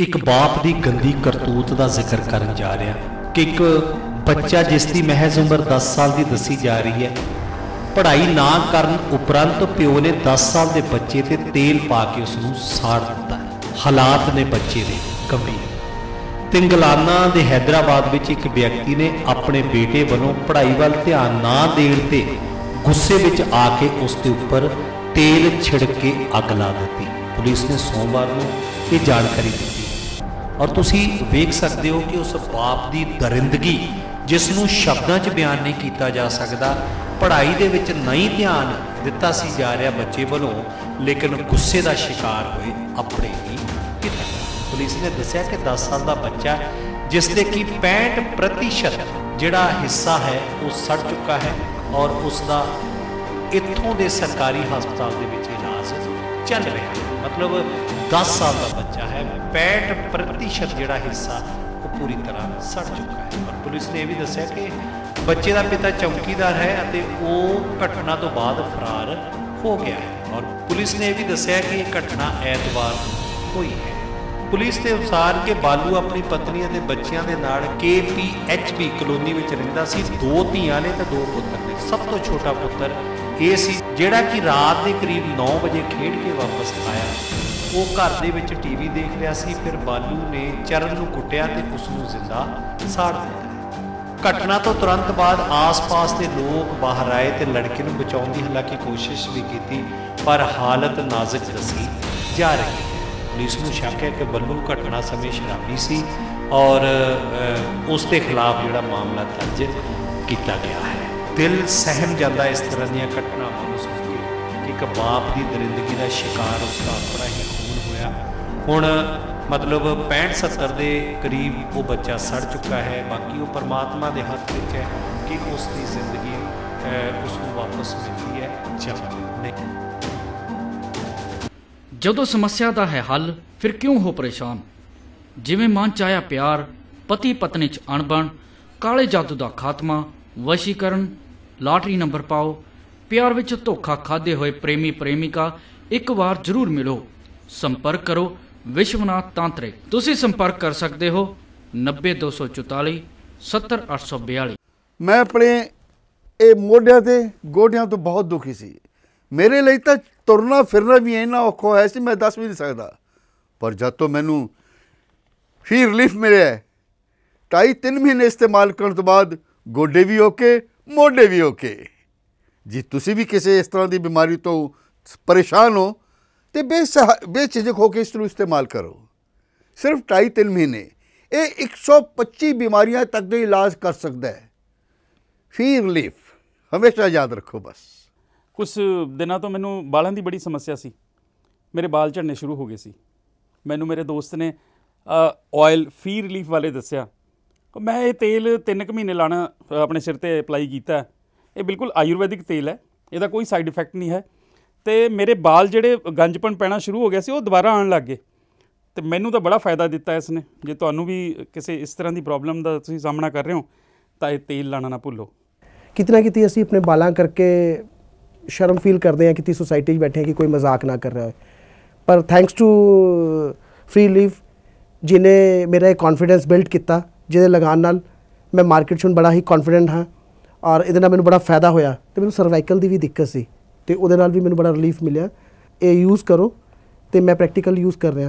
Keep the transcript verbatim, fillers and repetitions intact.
एक बाप की गंदी करतूत का जिक्र करन जा रहा कि एक बच्चा जिसकी महज उम्र दस साल की दसी जा रही है, पढ़ाई ना करन उपरंत प्यो ने दस साल के बच्चे ते तेल पा के उसनूं साड़ दिता है। हालात ने बच्चे दे गंभीर। तिंगलाना दे हैदराबाद विच एक व्यक्ति ने अपने बेटे वालों पढ़ाई वाल ध्यान ना देण ते गुस्से विच आके उसके उपर तेल छिड़क के अग ला दी। पुलिस ने सोमवार को यह जानकारी दी और तुसी वेख सकते हो कि उस बाप की दरिंदगी जिसनों शब्दों च बयान नहीं किया जा सकता, पढ़ाई दे विच नहीं ध्यान दिता सी जा रहा बच्चे वालों, लेकिन गुस्से का शिकार हुए अपने ही पिता। पुलिस ने दस्सिया कि दस साल का बच्चा जिसके कि पैंठ प्रतिशत जिहड़ा हिस्सा है वो सड़ चुका है और उसका इत्थों के सरकारी हस्पताल के विच इलाज चल रहा है। मतलब दस साल का बच्चा है, पैंठ प्रतिशत जिहड़ा हिस्सा वो पूरी तरह सड़ चुका है। और पुलिस ने यह भी दस्सिया कि बच्चे का पिता चौकीदार है और वो घटना तो बाद फरार हो गया है। और पुलिस ने यह भी दस्सिया कि यह घटना ऐतवार हुई है। पुलिस के अनुसार कि बालू अपनी पत्नी और बच्चों के नाल के पी एच बी कलोनी में रहिंदा सी। दो धीआं ने तो दो पुत्र ने। सब तो छोटा पुत्र ये सी जिहड़ा कि रात के करीब नौ बजे खेड के वापस आया। वो घर दे विच टीवी देख रहा सी, फिर बालू ने चरण नूं कुटिया ते उसनूं जिंदा साड़ दिता। घटना तो तुरंत बाद आस पास के लोग बाहर आए तो लड़के नूं बचाउण दी हालांकि कोशिश भी की, पर हालत नाजुक दसी जा रही है। पुलिस को शक है कि बल्लू घटना समय शराबी सी और उसके खिलाफ जिहड़ा मामला दर्ज किया गया है। दिल सहम जाता इस तरह दी घटनावां नूं सुण के कि एक बाप की दरिंदगी का शिकार उसका अपना ही खून होया। हुण मतलब पैंठ सत्तर के करीब वो बच्चा सड़ चुका है। बाकी वो परमात्मा के हथ विच है कि उसकी जिंदगी उसको वापस मिलती है या नहीं। जदों समस्या का है हल फिर क्यों हो परेशान। जिवें मन च आया प्यार, पति पत्नी च अणबण, काले जादू का खात्मा, वशीकरण, लाटरी नंबर पाओ, प्यार विच धोखा खादे हुए प्रेमी प्रेमिका, एक बार जरूर मिलो। संपर्क करो विश्वनाथ तांत्रिक। तुसी संपर्क कर सकते हो नब्बे दो सौ चौताली सत्तर अठ सौ बयाली। मैं अपने ये मोढियां ते गोडियां तो बहुत दुखी सी। मेरे लिए तो तुरना फिरना भी इन्ना औखा है सी, मैं दस भी नहीं सकता। पर जब तो मैनू फ्री रिलीफ मिले ढाई तीन महीने इस्तेमाल करने तो बाद गोडे भी ओके, मोढे भी ओके। जी तुसी भी किसी इस तरह की बीमारी तो परेशान हो तो बेसहा बेझिझक होकर इसनूं इस्तेमाल करो। सिर्फ ढाई तीन महीने ये एक सौ पच्ची बीमारियां तक का इलाज कर सकता है। फ्री रिलीफ हमेशा याद रखो। बस कुछ दिनों तो मैनू बालों की बड़ी समस्या सी, मेरे बाल झड़ने शुरू हो गए सी। मैनू मेरे दोस्त ने ऑयल फ्री रिलीफ वाले दस्या। मैं ये तेल तीन कुछ महीने लाना अपने सिर ते अप्लाई किया। ये बिल्कुल आयुर्वैदिक तेल है, इसका कोई साइड इफैक्ट नहीं है। तो मेरे बाल जिहड़े गंजपन पैना शुरू हो गया सी वो दोबारा आने लग गए। तो मैनू तो बड़ा फायदा दिता इसने। जे तुहानू भी किसी इस तरह की प्रॉब्लम का तुसीं सामना कर रहे हो तो ये तेल लाना ना भुल्लो। कितना कितनी असीं अपने बालां करके शर्म फील करते हैं कि सोसाइटी बैठे हैं कि कोई मजाक ना कर रहा है। पर थैंक्स टू फ्री रिलीफ जिन्हें मेरा एक कॉन्फिडेंस बिल्ड किया, जिहदे लगान नाल मैं मार्केट च बड़ा ही कॉन्फिडेंट हाँ और ये मैंने बड़ा फायदा होया। तो मैंने सर्वाइकल की भी दिक्कत सी तो वो भी मैंने बड़ा रिलीफ मिले। ये यूज़ करो तो मैं प्रैक्टिकल यूज़ कर रहा।